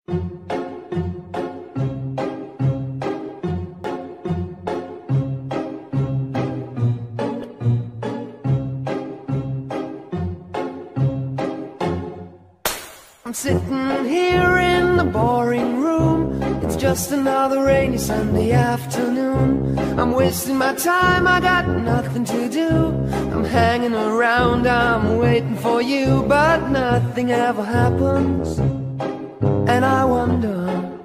I'm sitting here in the boring room. It's just another rainy Sunday afternoon. I'm wasting my time, I got nothing to do. I'm hanging around, I'm waiting for you, but nothing ever happens. And I wonder,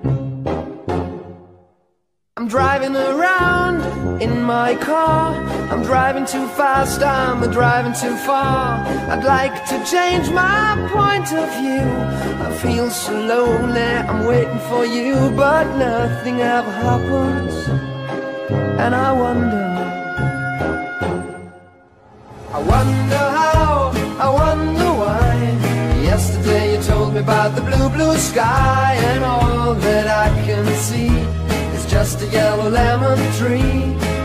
I'm driving around in my car. I'm driving too fast, I'm driving too far. I'd like to change my point of view. I feel so lonely, I'm waiting for you, but nothing ever happens. And I wonder how, I wonder why. Yesterday you told me about the blue, blue sky, and all that I can see is just a yellow lemon tree.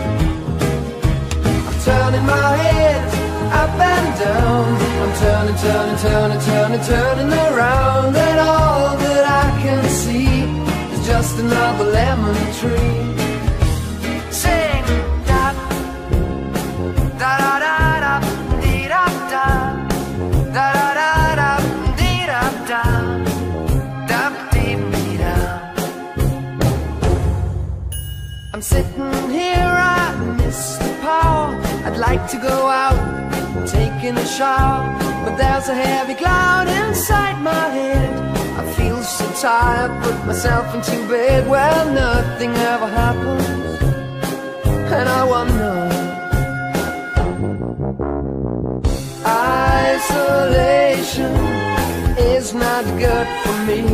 I'm turning my head up and down. I'm turning, turning, turning, turning, turning around, and all that I can see is just another lemon tree. Sing da da da da da dee da da da da da dee da da da dee dee da. I'm sitting here, I miss the power. I'd like to go out, taking a shower, but there's a heavy cloud inside my head. I feel so tired, put myself into bed. Well, nothing ever happens, and I wonder. Isolation is not good for me.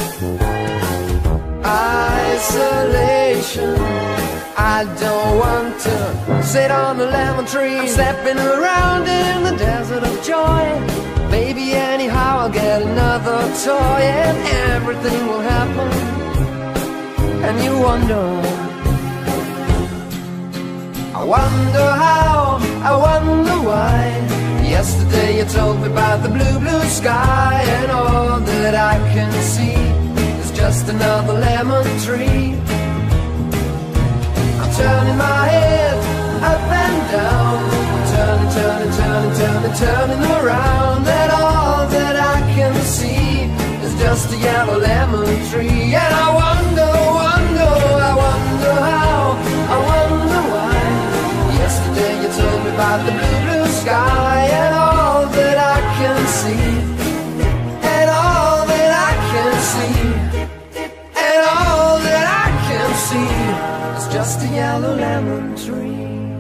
Isolation, I don't want to sit on the lemon tree. I'm stepping around in the desert of joy. Maybe anyhow I'll get another toy, and everything will happen. And you wonder, I wonder how, I wonder why. Yesterday you told me about the blue, blue sky, and all that I can see is just another lemon tree. I'm turning my head up and down. I'm turning, turning, turning, turning, turning around, and all that I can see is just a yellow lemon tree. And I wonder, wonder, I wonder how, I wonder why. Yesterday you told me about the blue, blue sky, and all that I can see, and all that I can see, and all that I can see is just a yellow lemon tree.